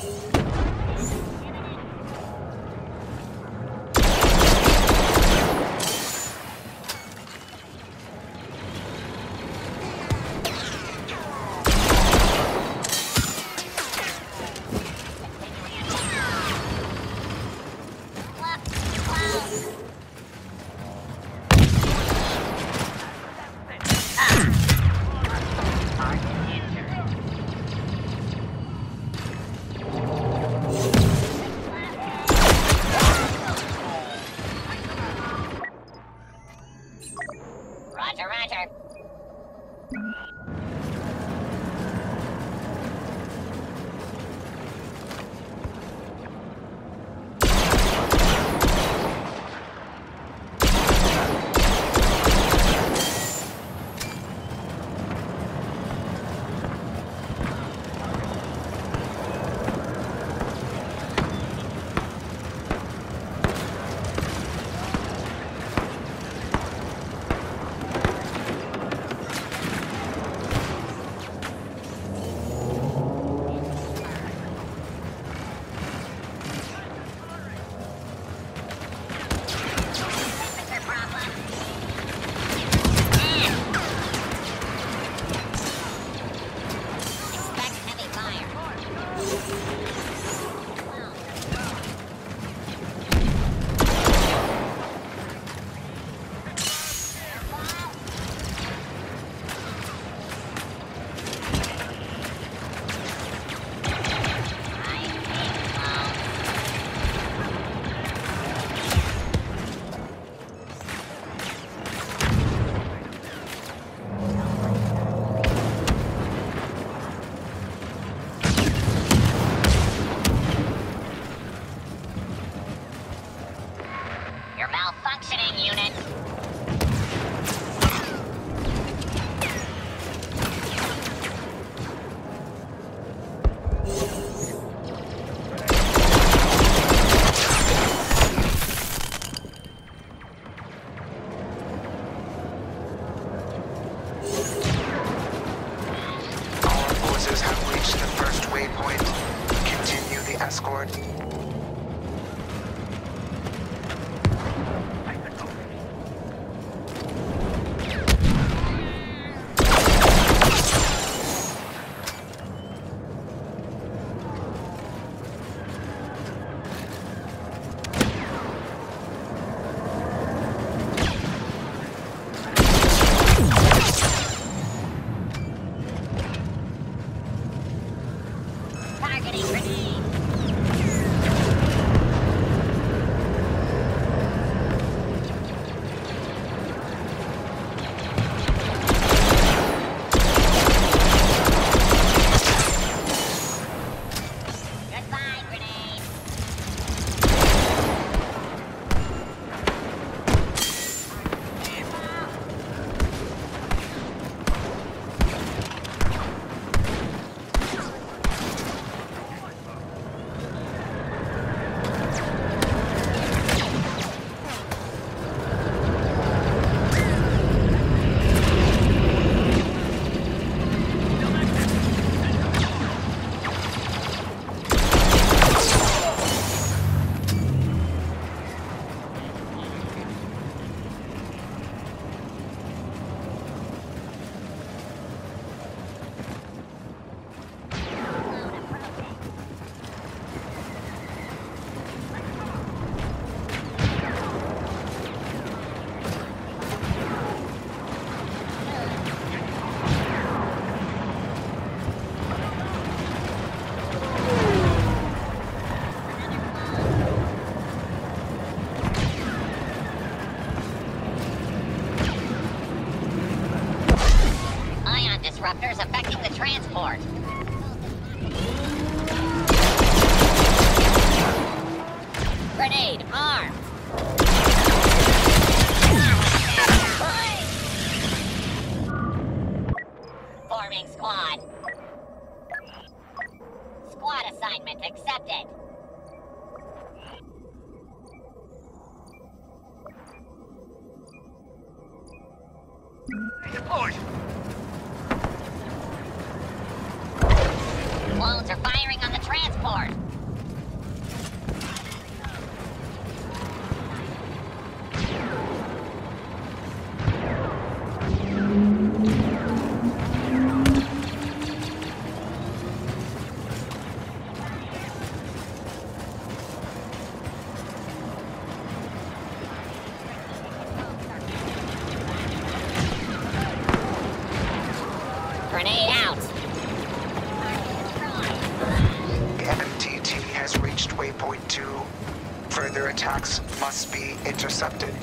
Roger, roger. You're malfunctioning, unit. Our forces have reached the first waypoint. Continue the escort. Targeting grenade. Goodbye, grenade. Ion disruptors affecting the transport. Grenade armed. Forming squad. Squad assignment accepted. Deployed. Clones are firing on the transport. Waypoint 2. Further attacks must be intercepted.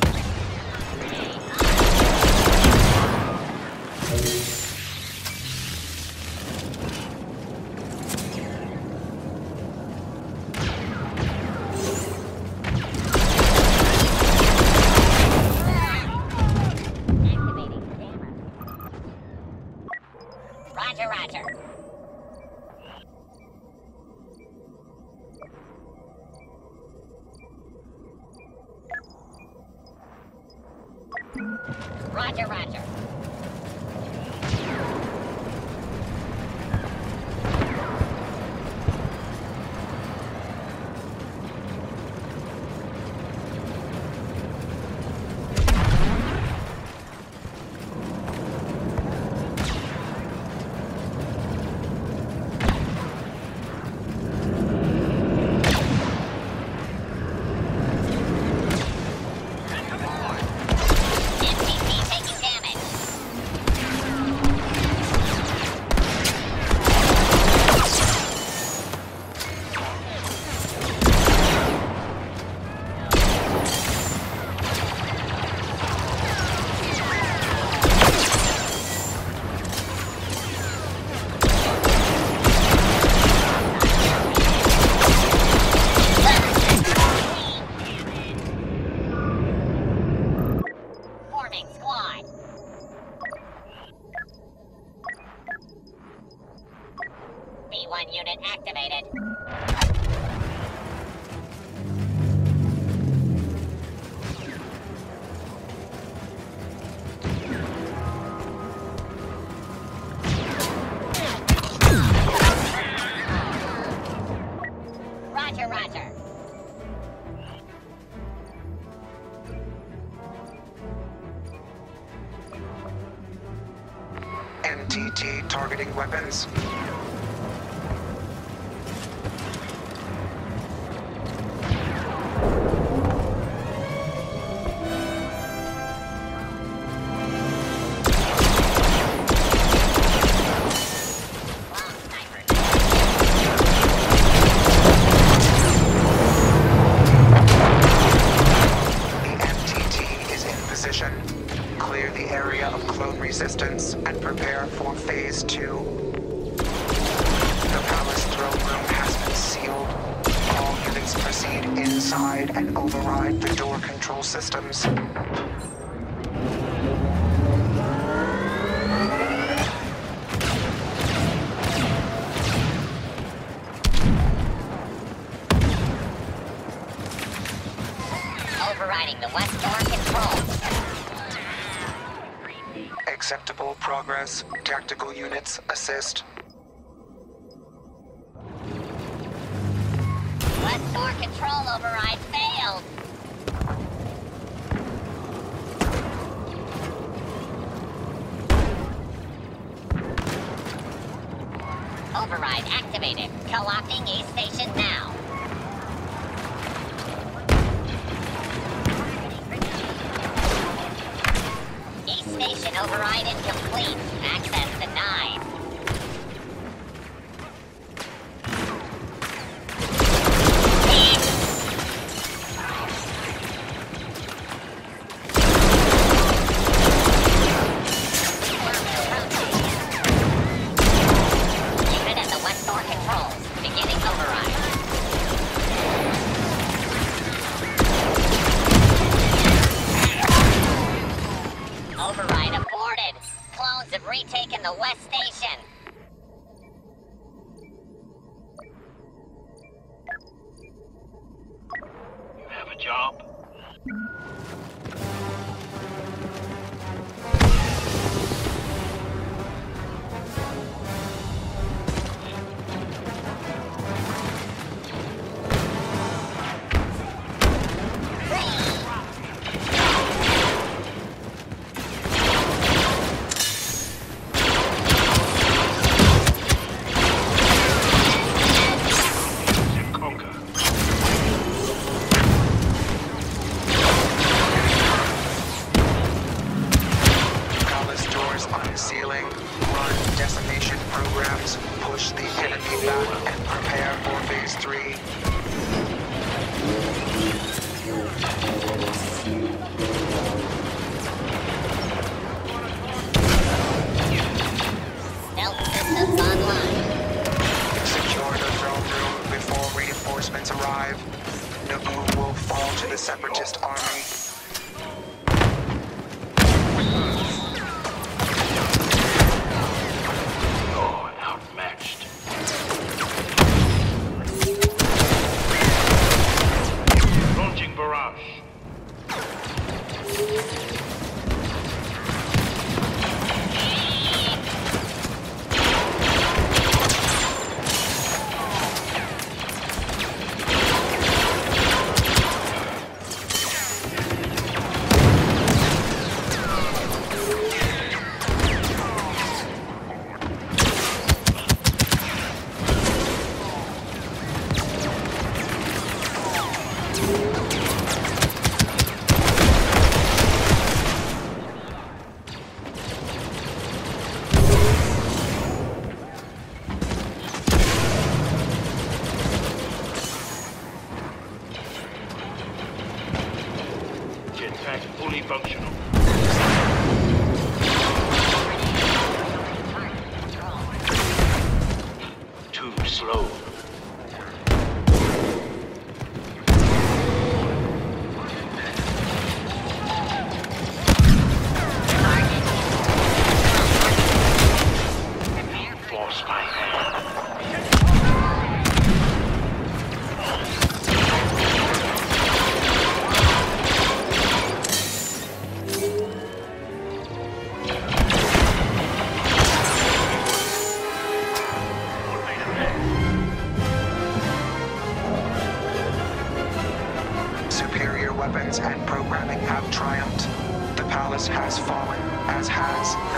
Activating jammer. Roger, roger. Roger, roger. MTT taking damage. Forming squad. B1 unit activated. Roger, roger. NTT targeting weapons. Long sniper. The NTT is in position. Clear the area of clone resistance and prepare for Phase 2. The palace throne room has been sealed. All units proceed inside and override the door control systems. Overriding the west door controls. Acceptable progress. Tactical units assist. West door control override failed. Override activated. Co-opting East Station now. East Station override incomplete. Access denied. Unit at the west door controls. Beginning override. Override aborted. Clones have retaken the west station. Have a job? Conquer. Palace doors unsealing. Run decimation programs. Push the enemy back and prepare for Phase 3. reinforcements arrive, Naboo will fall to the Separatist army. You're outmatched. Launching barrage. Jetpack fully functional. Too slow. Force my hand. Superior weapons and programming have triumphed. The palace has fallen, as has